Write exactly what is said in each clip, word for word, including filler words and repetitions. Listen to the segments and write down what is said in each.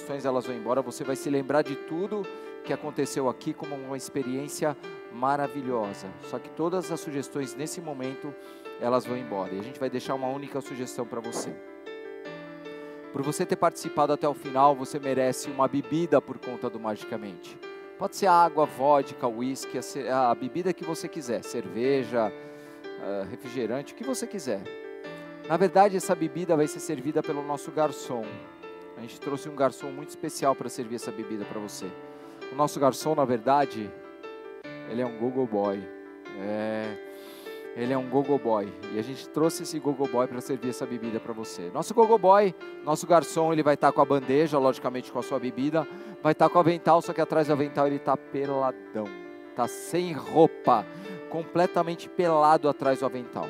sugestões elas vão embora, você vai se lembrar de tudo que aconteceu aqui como uma experiência maravilhosa. Só que todas as sugestões nesse momento, elas vão embora. E a gente vai deixar uma única sugestão para você. Por você ter participado até o final, você merece uma bebida por conta do Magicamente. Pode ser água, vodka, uísque, a, a bebida que você quiser, cerveja, uh, refrigerante, o que você quiser. Na verdade, essa bebida vai ser servida pelo nosso garçom. A gente trouxe um garçom muito especial para servir essa bebida para você. O nosso garçom, na verdade, ele é um go-go boy. É, ele é um go-go boy. E a gente trouxe esse go-go boy para servir essa bebida para você. Nosso go-go boy, nosso garçom, ele vai estar com a bandeja, logicamente com a sua bebida. Vai estar com o avental, só que atrás do avental ele está peladão. Está sem roupa. Completamente pelado atrás do avental.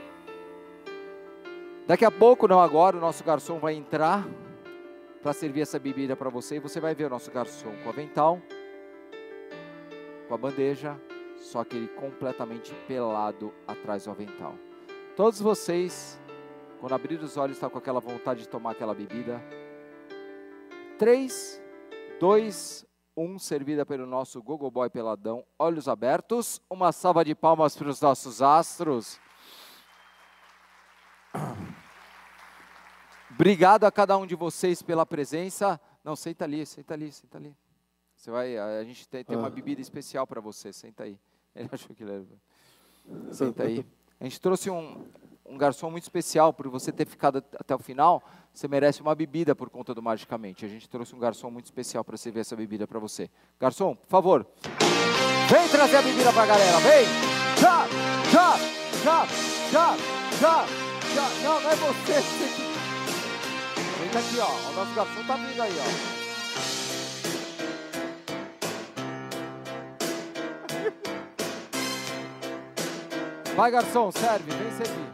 Daqui a pouco, não agora, o nosso garçom vai entrar para servir essa bebida para você. E você vai ver o nosso garçom com o avental, com a bandeja, só que ele completamente pelado atrás do avental. Todos vocês, quando abrir os olhos, estão com aquela vontade de tomar aquela bebida. três, dois, um, servida pelo nosso Go-Go Boy peladão, olhos abertos. Uma salva de palmas para os nossos astros. Obrigado a cada um de vocês pela presença. Não, senta ali, senta ali, senta ali. Você vai, a gente tem, tem uma bebida especial para você, senta aí. Ele achou que ele era... Senta aí. A gente trouxe um, um garçom muito especial, por você ter ficado até o final, você merece uma bebida por conta do Magicamente. A gente trouxe um garçom muito especial para servir essa bebida para você. Garçom, por favor, vem trazer a bebida para a galera, vem! Já, já, já, já, já, já. Não, não é você, você... Vem aqui, ó. O nosso garçom tá vindo aí, ó. Vai, garçom, serve, vem servir.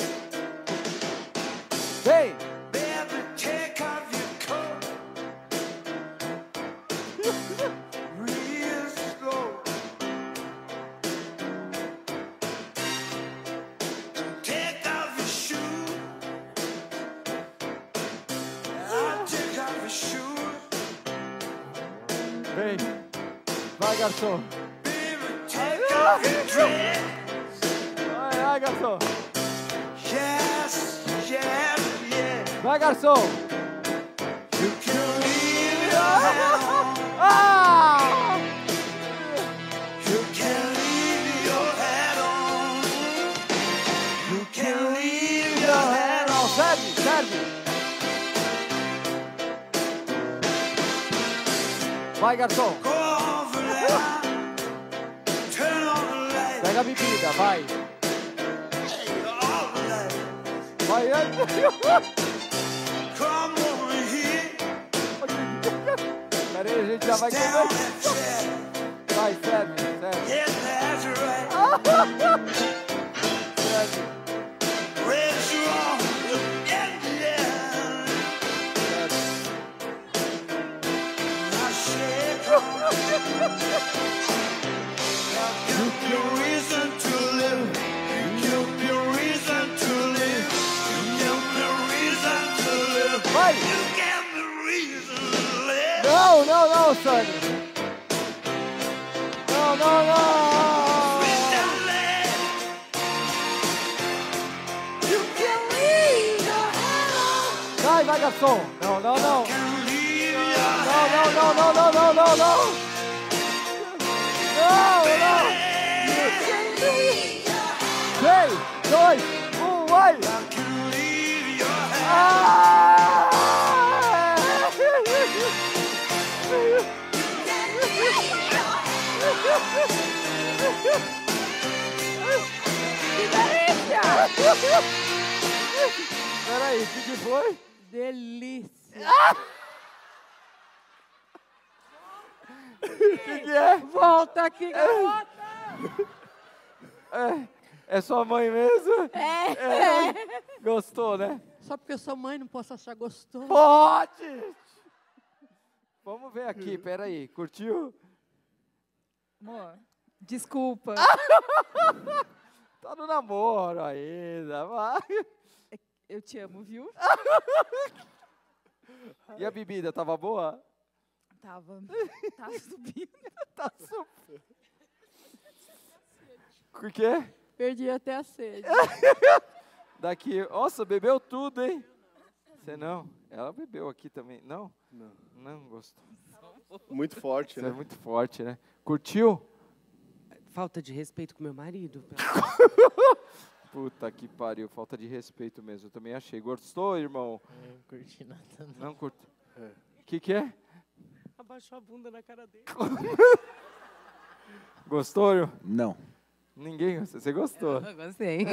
Vem! Vem! Vai, garçom! Vai, vai, garçom! Yes, yes, yes. Vai, garçom! You can leave your hat. Ah! You can leave your hat on. You can leave your hat Não, on. serve, serve! Vai, garçom! Go over there. Turn on the light. Pega a bebida, vai! Hey, all the light. Vai, Come over here. pera aí, a gente já vai Down comer. that chair. Vai, serve, serve. Yes, that's right. Serve, Raise your arm. Yeah, yeah. serve. I said, you give me a reason to live. You give me a reason to live. You give me a reason to live. Vai! You give me a reason to live. Não, não, não, Sani. Não, não, não. Reason to live. You can leave your head on. Vai, vai, garçom. Não, não, não. Can leave your Não, head não, não, não, não, não, não, não. Não, não. três, dois, um, vai. can leave your head. Ah! Que delícia! Peraí, o que que foi? Delícia. O que que é? Volta aqui, garota. É, é sua mãe mesmo? É. É. Gostou, né? Só porque eu sou mãe não posso achar gostoso. Pode! Vamos ver aqui, peraí. Curtiu? Amor, desculpa. Tá no namoro ainda, vai. Eu te amo, viu? E a bebida, tava boa? Tava. Tá subindo. Tá super. Por quê? Perdi até a sede. Daqui, nossa, bebeu tudo, hein? Você não? Ela bebeu aqui também. Não? Não. Não gostou. Muito forte, Você né? é muito forte, né? Curtiu? Falta de respeito com meu marido. Puta que pariu, falta de respeito mesmo. Eu também achei. Gostou, irmão? Eu não curti nada, não. Não curto. É. O que que é? Abaixou a bunda na cara dele. Gostou? irmão? Não. Ninguém gostou. Você gostou? Eu gostei.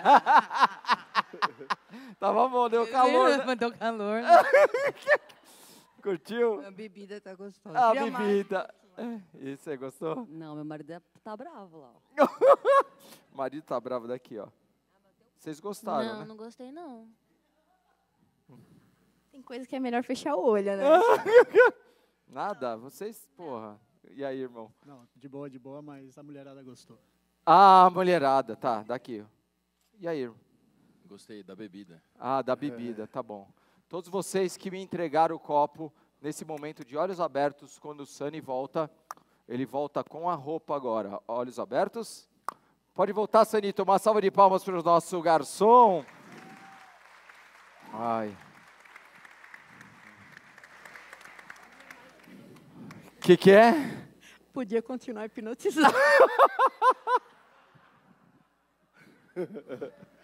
Tava bom, deu calor. Né? Deu calor. Curtiu? A bebida tá gostosa. A Queria mais. bebida. É, e você gostou? Não, meu marido é- tá bravo lá. ó. O marido tá bravo daqui, ó. Vocês gostaram, não, né? não gostei não. Tem coisa que é melhor fechar o olho, né? Nada? Vocês, porra. E aí, irmão? Não, de boa, de boa, mas a mulherada gostou. Ah, mulherada, tá, daqui. E aí, irmão? Gostei da bebida. Ah, da bebida, tá bom. Todos vocês que me entregaram o copo, nesse momento de olhos abertos, quando o Sunny volta, ele volta com a roupa agora. Olhos abertos. Pode voltar, Sunny, tomar uma salva de palmas para o nosso garçom. Ai. O que que é? Podia continuar hipnotizado.